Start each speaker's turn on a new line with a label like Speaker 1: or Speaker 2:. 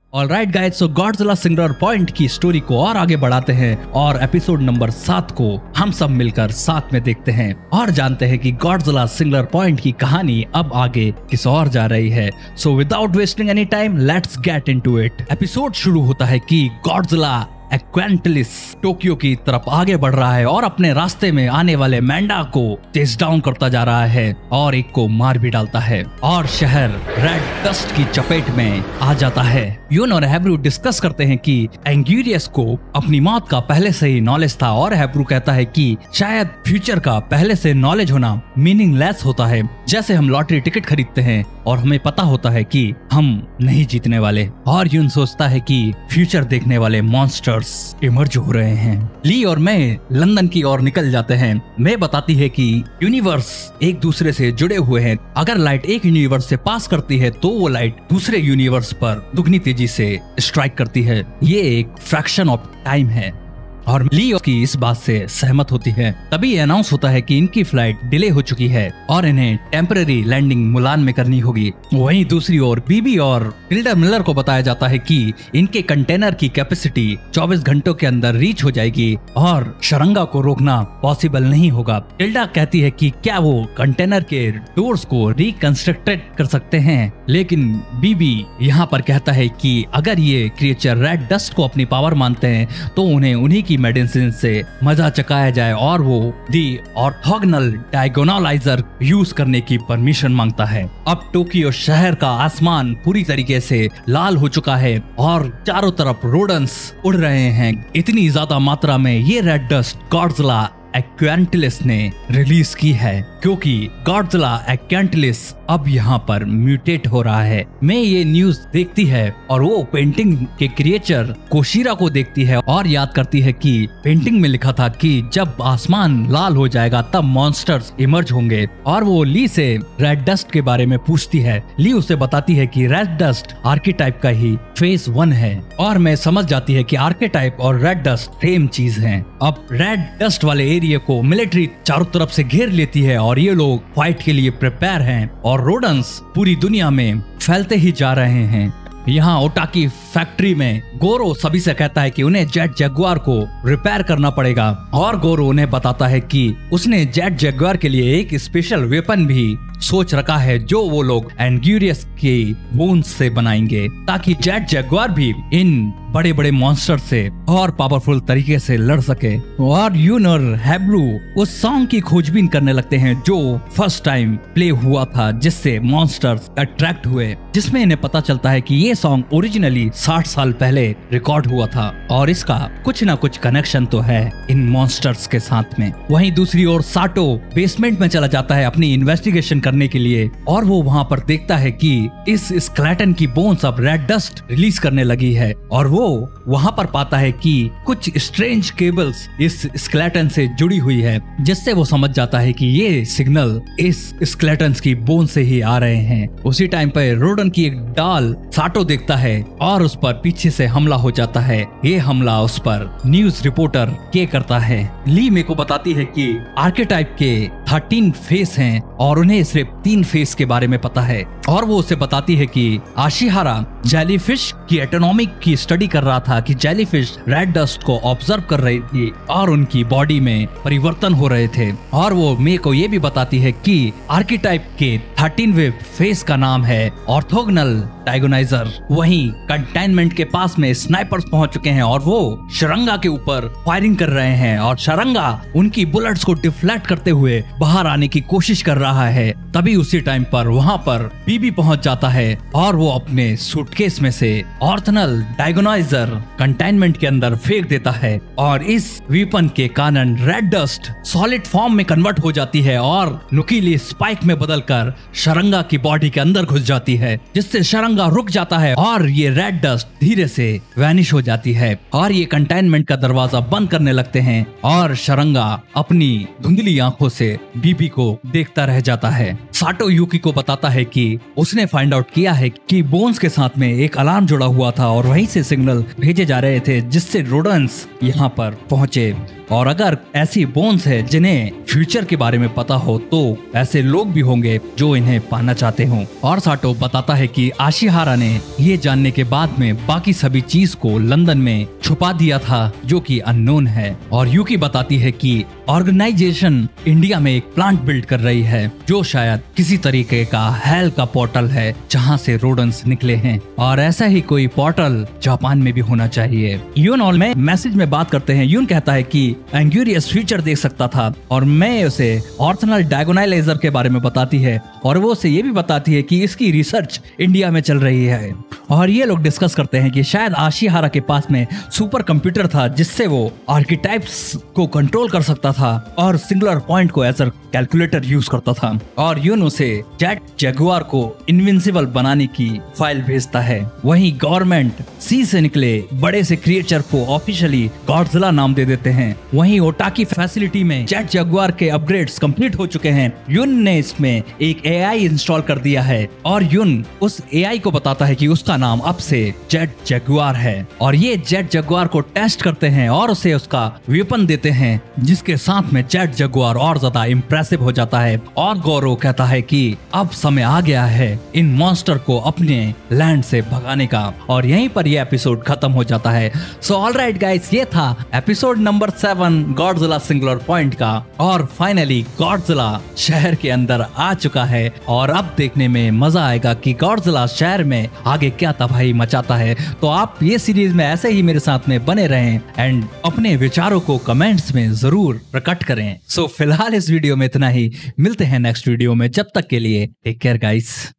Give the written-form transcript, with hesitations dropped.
Speaker 1: Alright guys, so Godzilla singular point की story को और आगे बढ़ाते हैं और एपिसोड नंबर 7 को हम सब मिलकर साथ में देखते हैं और जानते हैं कि गॉडजिला सिंगुलर पॉइंट की कहानी अब आगे किस और जा रही है। So without wasting any time let's get into it. Episode शुरू होता है कि गॉडजिला एक्वेंटलिस टोक्यो की तरफ आगे बढ़ रहा है और अपने रास्ते में आने वाले मैंडा को चेस डाउन करता जा रहा है और एक को मार भी डालता है और शहर रेड डस्ट की चपेट में आ जाता है। यून और हैब्रू डिस्कस करते हैं कि एंग्यूरियस को अपनी मौत का पहले से ही नॉलेज था और हैब्रू कहता है कि शायद फ्यूचर का पहले से नॉलेज होना मीनिंगलेस होता है, जैसे हम लॉटरी टिकट खरीदते हैं और हमें पता होता है कि हम नहीं जीतने वाले। और यून सोचता है कि फ्यूचर देखने वाले मॉन्स्टर्स इमर्ज हो रहे हैं। ली और मैं लंदन की ओर निकल जाते हैं। मैं बताती है कि यूनिवर्स एक दूसरे से जुड़े हुए हैं। अगर लाइट एक यूनिवर्स से पास करती है तो वो लाइट दूसरे यूनिवर्स पर दुगनी तेजी से स्ट्राइक करती है। ये एक फ्रैक्शन ऑफ टाइम है और ली की इस बात से सहमत होती है। तभी अनाउंस होता है कि इनकी फ्लाइट डिले हो चुकी है और इन्हें टेम्पररी लैंडिंग मुलान में करनी होगी। वहीं दूसरी ओर बीबी और टिल्डा मिलर को बताया जाता है कि इनके कंटेनर की कैपेसिटी 24 घंटों के अंदर रीच हो जाएगी और शरंगा को रोकना पॉसिबल नहीं होगा। टिल्डा कहती है कि क्या वो कंटेनर के डोर्स को रिकंस्ट्रक्टेड कर सकते हैं, लेकिन बीबी यहाँ पर कहता है कि अगर ये क्रिएचर रेड डस्ट को अपनी पावर मानते हैं तो उन्हें उन्हीं की मेडिसिन से मजा चकाया जाए और वो दी ऑर्थोगोनल डायगोनलाइजर यूज करने की परमिशन मांगता है। अब टोक्यो शहर का आसमान पूरी तरीके से लाल हो चुका है और चारों तरफ रोडेंट्स उड़ रहे हैं। इतनी ज्यादा मात्रा में ये रेड डस्ट गॉडजिला एक्वेंटलिस ने रिलीज की है क्योंकि गॉडजिला एक्वेंटलिस अब यहाँ पर म्यूटेट हो रहा है। मैं ये न्यूज देखती है और वो पेंटिंग के क्रिएचर कोशिरा को देखती है और याद करती है कि पेंटिंग में लिखा था कि जब आसमान लाल हो जाएगा तब मॉन्स्टर्स इमर्ज होंगे। और वो ली से रेड डस्ट के बारे में पूछती है। ली उसे बताती है कि रेड डस्ट आर्केटाइप का ही फेज 1 है और मैं समझ जाती है कि आर्केटाइप और रेड डस्ट सेम चीज है। अब रेड डस्ट वाले एरिया को मिलिट्री चारों तरफ से घेर लेती है और ये लोग फाइट के लिए प्रिपेयर हैं और रोडेंट्स पूरी दुनिया में फैलते ही जा रहे हैं। यहाँ ओटाकी फैक्ट्री में गोरो सभी से कहता है कि उन्हें जेट जगुआर को रिपेयर करना पड़ेगा और गोरो उन्हें बताता है कि उसने जेट जगुआर के लिए एक स्पेशल वेपन भी सोच रखा है जो वो लोग एंग्यूरियस के बोन्स से बनाएंगे ताकि जेट जगुआर भी इन बड़े बड़े मॉन्स्टर से और पावरफुल तरीके से लड़ सके। और यून और हैब्रू उस सॉन्ग की खोजबीन करने लगते हैं जो फर्स्ट टाइम प्ले हुआ था जिससे मॉन्स्टर्स अट्रैक्ट हुए, जिसमें इन्हें पता चलता है कि ये सॉन्ग ओरिजिनली 60 साल पहले रिकॉर्ड हुआ था और इसका कुछ ना कुछ कनेक्शन तो है इन मॉन्स्टर्स के साथ में। वहीं दूसरी ओर साटो बेसमेंट में चला जाता है अपनी इन्वेस्टिगेशन करने के लिए और वो वहाँ पर देखता है कि इस स्केलेटन की बोन्स अब रेड डस्ट रिलीज करने लगी है और वो वहाँ पर पाता है कि कुछ स्ट्रेंज केबल्स इस स्केलेटन से जुड़ी हुई है, जिससे वो समझ जाता है कि ये सिग्नल इस स्केलेटन्स की बोन से ही आ रहे हैं। उसी टाइम पर रोडन की एक डाल साटो देखता है और उस पर पीछे से हमला हो जाता है। ये हमला उस पर न्यूज रिपोर्टर के करता है। ली मे को बताती है कि आर्केटाइप के 13 फेस हैं और उन्हें सिर्फ 3 फेस के बारे में पता है और वो उसे बताती है कि आशिहारा जेलीफिश की एटोनॉमिक की स्टडी कर रहा था कि जेलीफिश रेड डस्ट को ऑब्जर्व कर रही थी और उनकी बॉडी में परिवर्तन हो रहे थे। और वो मे को ये भी बताती है कि आर्केटाइप के 13वें फेस का नाम है ऑर्थोगोनल डायगोनाइजर। वहीं कंटेनमेंट के पास में स्नाइपर्स पहुंच चुके हैं और वो शरंगा के ऊपर फायरिंग कर रहे हैं और शरंगा उनकी बुलेट्स को डिफ्लेक्ट करते हुए बाहर आने की कोशिश कर रहा है। तभी उसी टाइम पर वहाँ पर बीबी पहुंच जाता है और वो अपने सूटकेस में से ऑर्थोगोनल डायगोनाइजर कंटेनमेंट के अंदर फेंक देता है और इस वेपन के कारण रेड डस्ट सॉलिड फॉर्म में कन्वर्ट हो जाती है और नुकीली स्पाइक में बदलकर शरंगा की बॉडी के अंदर घुस जाती है, जिससे शरंगा रुक जाता है और ये रेड डस्ट धीरे से वैनिश हो जाती है और ये कंटेनमेंट का दरवाजा बंद करने लगते हैं और शरंगा अपनी धुंधली आंखों से बीबी को देखता रह जाता है। साटो यूकी को बताता है कि उसने फाइंड आउट किया है कि बोन्स के साथ में एक अलार्म जुड़ा हुआ था और वहीं से सिग्नल भेजे जा रहे थे जिससे रोडेंट्स यहाँ पर पहुंचे। और अगर ऐसी बोन्स है जिन्हें फ्यूचर के बारे में पता हो तो ऐसे लोग भी होंगे जो इन्हें पाना चाहते हों। और साटो बताता है कि आशिहारा ने ये जानने के बाद में बाकी सभी चीज को लंदन में छुपा दिया था जो कि अननोन है। और यूकी बताती है कि ऑर्गेनाइजेशन इंडिया में एक प्लांट बिल्ड कर रही है जो शायद किसी तरीके का हेल का पोर्टल है जहाँ से रोडेंट्स निकले हैं, और ऐसा ही कोई पोर्टल जापान में भी होना चाहिए। यून और मैं मैसेज में बात करते हैं। यून कहता है कि एंग्यूरियस फ्यूचर देख सकता था और मैं उसे ऑर्थोनल डायगोनालाइजर के बारे में बताती है और वो उसे ये भी बताती है कि इसकी रिसर्च इंडिया में चल रही है। और ये लोग डिस्कस करते हैं कि शायद आशिहारा के पास में सुपर कंप्यूटर था जिससे वो आर्किटाइप्स को कंट्रोल कर सकता था और सिंगुलर पॉइंट को एज अ कैलकुलेटर यूज करता था। और यून उसे जेट जगुआर को इनविंसिबल बनाने की फाइल भेजता है। वहीं गवर्नमेंट सी से निकले बड़े से क्रिएचर को ऑफिशियली गॉडजिला नाम दे देते हैं। वहीं ओटाकी फैसिलिटी में जेट जगुआर के अपग्रेड्स कंप्लीट हो चुके हैं। यून ने इसमें एक एआई इंस्टॉल कर दिया है और यून उस एआई को बताता है कि उसका नाम अब से जेट जगुआर है। और ये जेट जगुआर को टेस्ट करते हैं और उसे उसका वेपन देते हैं जिसके साथ में जेट जगुआर और ज्यादा इम्प्रेसिव हो जाता है। और गौरव कहता है कि अब समय आ गया है इन मॉन्स्टर को अपने लैंड से भगाने का। और यहीं पर यह एपिसोड खत्म हो जाता है। सो ऑलराइट गाइस, ये था episode number 7 Godzilla singular point का। और फाइनली गॉडजिला शहर के अंदर आ चुका है और अब देखने में मजा आएगा कि गॉडजिला शहर में आगे क्या तबाही मचाता है। तो आप ये सीरीज में ऐसे ही मेरे साथ में बने रहें एंड अपने विचारों को कमेंट्स में जरूर प्रकट करें। सो फिलहाल इस वीडियो में इतना ही, मिलते हैं नेक्स्ट वीडियो में। जब तक के लिए टेक केयर गाइस।